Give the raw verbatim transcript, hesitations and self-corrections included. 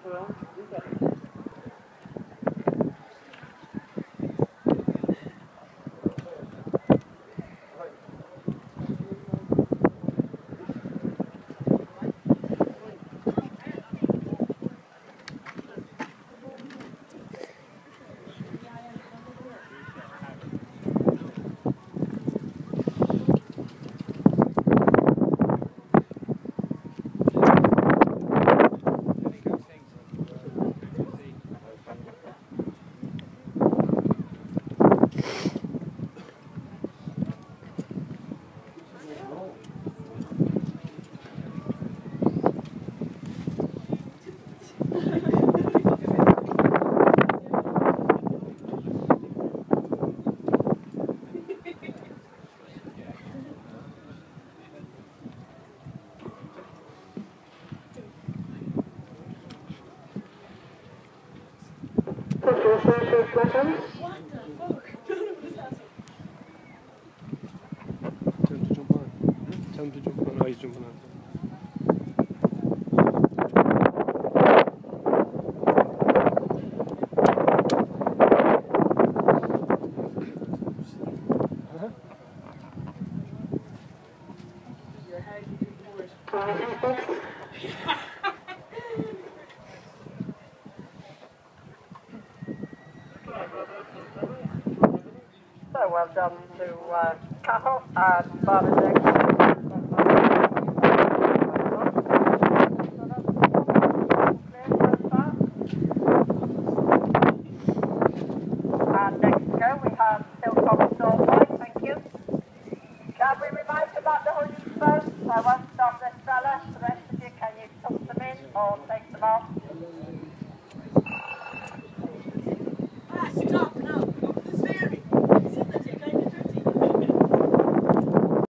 Tell him to jump on. Tell him to jump on. Oh, he's jumping on. So well done to uh, Carol and Barbara. And next to go we have Hilltop Stormlight, thank you. Can we remind you about the hoodies first? I won't stop this fella. The rest of you, can you tuck them in or take them off?